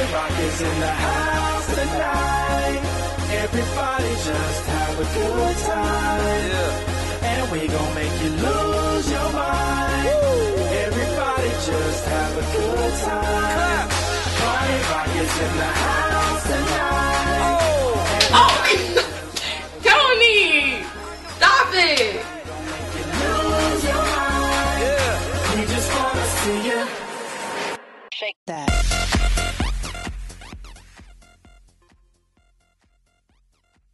Rock is in the house tonight. Everybody just have a good time. Yeah. And we gon' make you lose your mind. Woo. Everybody just have a good time. Party Rock is in the house tonight. Oh! Tony! Stop it! You lose your mind. Yeah. We just wanna see you shake that.